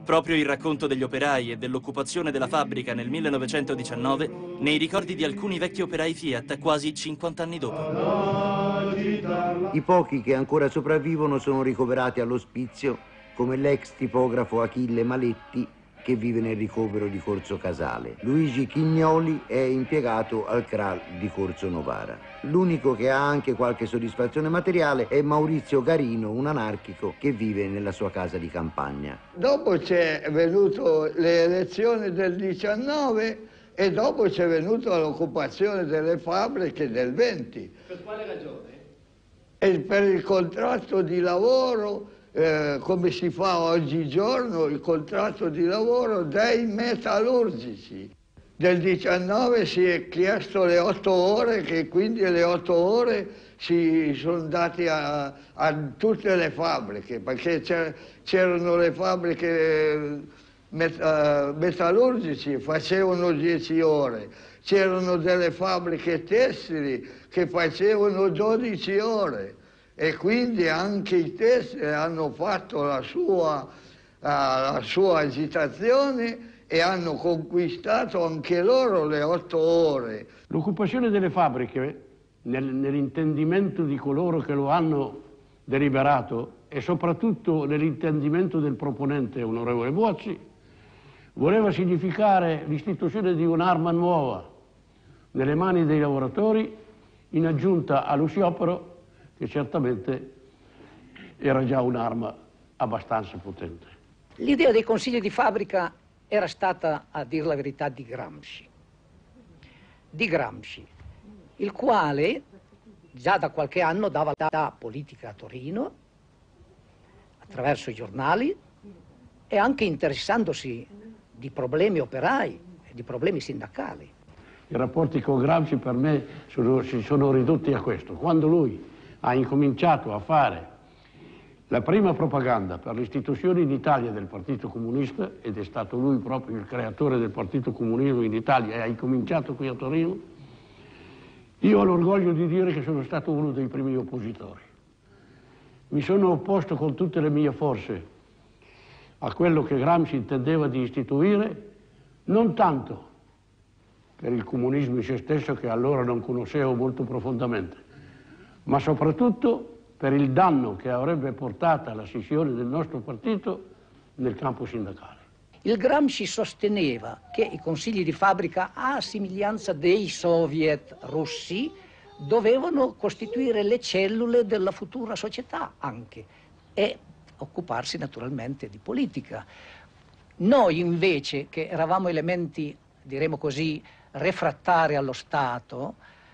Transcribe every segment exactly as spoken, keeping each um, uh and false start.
Proprio il racconto degli operai e dell'occupazione della fabbrica nel millenovecentodiciannove nei ricordi di alcuni vecchi operai Fiat quasi cinquanta anni dopo. I pochi che ancora sopravvivono sono ricoverati all'ospizio, come l'ex tipografo Achille Maletti, che vive nel ricovero di Corso Casale. Luigi Chignoli è impiegato al C R A L di Corso Novara. L'unico che ha anche qualche soddisfazione materiale è Maurizio Garino, un anarchico che vive nella sua casa di campagna. Dopo c'è venuto le elezioni del diciannove e dopo c'è venuta l'occupazione delle fabbriche del venti. Per quale ragione? E per il contratto di lavoro, eh, come si fa oggigiorno, il contratto di lavoro dei metallurgici. Del diciannove si è chiesto le otto ore, che quindi le otto ore si sono date a, a tutte le fabbriche, perché c'erano le fabbriche met, uh, metallurgici, facevano dieci ore, c'erano delle fabbriche tessili che facevano dodici ore e quindi anche i tessili hanno fatto la sua, uh, la sua agitazione e hanno conquistato anche loro le otto ore. L'occupazione delle fabbriche, nel, nell'intendimento di coloro che lo hanno deliberato e soprattutto nell'intendimento del proponente, onorevole Buozzi, voleva significare l'istituzione di un'arma nuova nelle mani dei lavoratori, in aggiunta allo sciopero, che certamente era già un'arma abbastanza potente. L'idea dei consigli di fabbrica era stata, a dir la verità, di Gramsci. Di Gramsci, il quale già da qualche anno dava la politica a Torino, attraverso i giornali, e anche interessandosi di problemi operai e di problemi sindacali. I rapporti con Gramsci per me sono, si sono ridotti a questo. Quando lui ha incominciato a fare la prima propaganda per l'istituzione in Italia del Partito Comunista, ed è stato lui proprio il creatore del Partito Comunismo in Italia e ha incominciato qui a Torino, io ho l'orgoglio di dire che sono stato uno dei primi oppositori. Mi sono opposto con tutte le mie forze a quello che Gramsci intendeva di istituire, non tanto per il comunismo in se stesso, che allora non conoscevo molto profondamente, ma soprattutto per il danno che avrebbe portato alla scissione del nostro partito nel campo sindacale. Il Gramsci sosteneva che i consigli di fabbrica, a somiglianza dei soviet russi, dovevano costituire le cellule della futura società anche e occuparsi naturalmente di politica. Noi invece, che eravamo elementi, diremo così, refrattari allo Stato,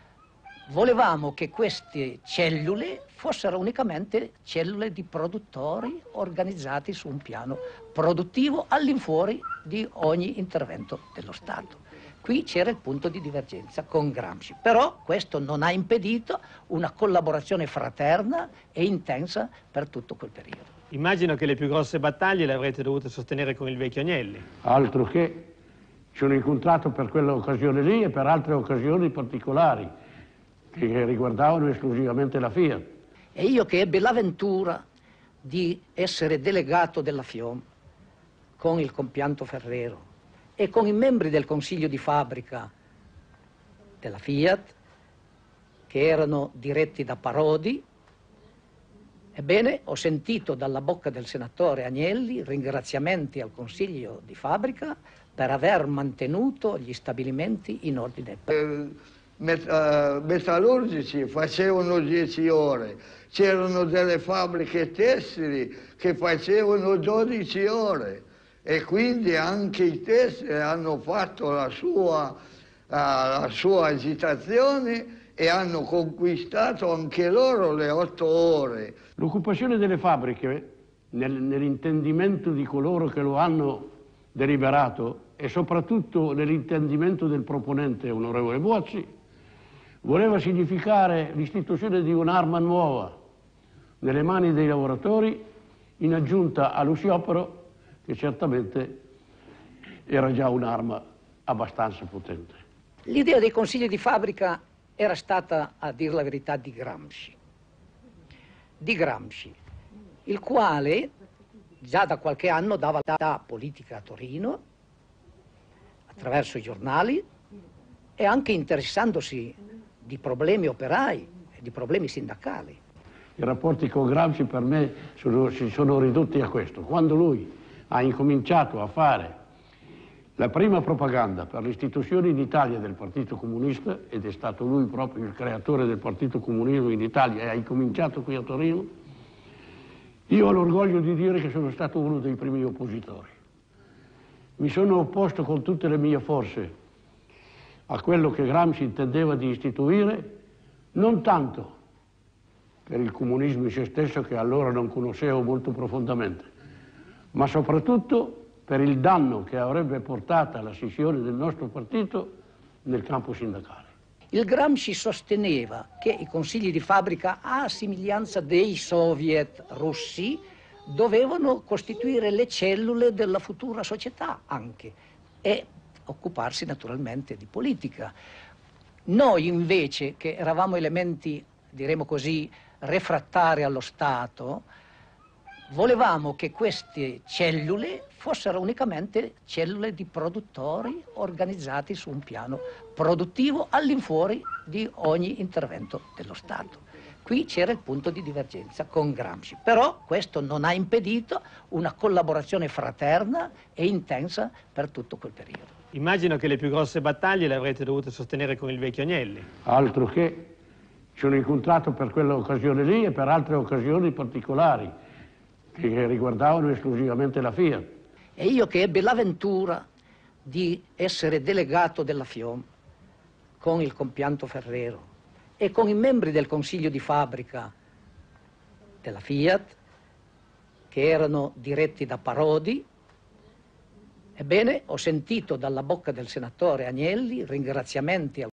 volevamo che queste cellule fossero unicamente cellule di produttori organizzati su un piano produttivo all'infuori di ogni intervento dello Stato. Qui c'era il punto di divergenza con Gramsci, però questo non ha impedito una collaborazione fraterna e intensa per tutto quel periodo. Immagino che le più grosse battaglie le avrete dovute sostenere con il vecchio Agnelli. Altro che, ci sono incontrato per quell'occasione lì e per altre occasioni particolari che riguardavano esclusivamente la Fiat. E io che ebbi l'avventura di essere delegato della F I O M con il compianto Ferrero e con i membri del consiglio di fabbrica della Fiat, che erano diretti da Parodi, ebbene ho sentito dalla bocca del senatore Agnelli ringraziamenti al consiglio di fabbrica per aver mantenuto gli stabilimenti in ordine. Met, uh, metallurgici facevano dieci ore, c'erano delle fabbriche tessili che facevano dodici ore e quindi anche i tessili hanno fatto la sua, uh, la sua agitazione e hanno conquistato anche loro le otto ore. L'occupazione delle fabbriche, nel, nell'intendimento di coloro che lo hanno deliberato e soprattutto nell'intendimento del proponente, onorevole Buozzi, voleva significare l'istituzione di un'arma nuova nelle mani dei lavoratori, in aggiunta allo sciopero, che certamente era già un'arma abbastanza potente. L'idea dei consigli di fabbrica era stata, a dir la verità, di Gramsci. Di Gramsci, il quale già da qualche anno dava la politica a Torino, attraverso i giornali e anche interessandosi di problemi operai e di problemi sindacali. I rapporti con Gramsci per me sono, si sono ridotti a questo. Quando lui ha incominciato a fare la prima propaganda per l'istituzione in Italia del Partito Comunista, ed è stato lui proprio il creatore del Partito Comunismo in Italia e ha incominciato qui a Torino, io ho l'orgoglio di dire che sono stato uno dei primi oppositori. Mi sono opposto con tutte le mie forze a quello che Gramsci intendeva di istituire, non tanto per il comunismo in se stesso, che allora non conoscevo molto profondamente, ma soprattutto per il danno che avrebbe portato alla scissione del nostro partito nel campo sindacale. Il Gramsci sosteneva che i consigli di fabbrica, a somiglianza dei soviet russi, dovevano costituire le cellule della futura società anche e occuparsi naturalmente di politica. Noi invece, che eravamo elementi, diremo così, refrattari allo Stato, volevamo che queste cellule fossero unicamente cellule di produttori organizzati su un piano produttivo all'infuori di ogni intervento dello Stato. Qui c'era il punto di divergenza con Gramsci, però questo non ha impedito una collaborazione fraterna e intensa per tutto quel periodo. Immagino che le più grosse battaglie le avrete dovute sostenere con il vecchio Agnelli. Altro che, ci sono incontrato per quell'occasione lì e per altre occasioni particolari che riguardavano esclusivamente la Fiat. E io, che ebbe l'avventura di essere delegato della FIOM con il compianto Ferrero e con i membri del consiglio di fabbrica della Fiat, che erano diretti da Parodi, ebbene, ho sentito dalla bocca del senatore Agnelli ringraziamenti al